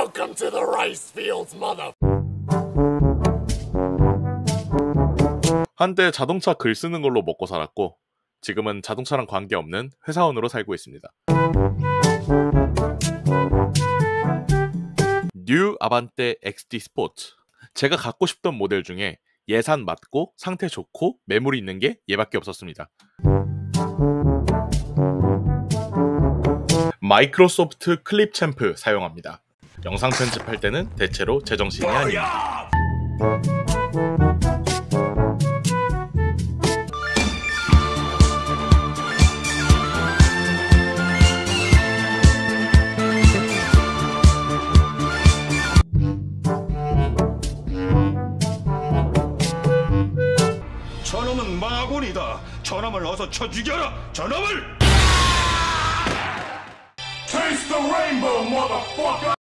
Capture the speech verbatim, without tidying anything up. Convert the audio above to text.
Welcome to the rice fields, mother. 한때 자동차 글 쓰는 걸로 먹고 살았고 지금은 자동차랑 관계없는 회사원으로 살고 있습니다. 뉴 아반떼 엑스디 스포츠. 제가 갖고 싶던 모델 중에 예산 맞고 상태 좋고 매물이 있는 게 얘밖에 없었습니다. 마이크로소프트 클립 챔프 사용합니다. 영상 편집할 때는 대체로 제정신이 아닙니다. 저놈은 마군이다. 저놈을 어서 쳐 죽여라. 저놈을! Taste the rainbow, motherfucker!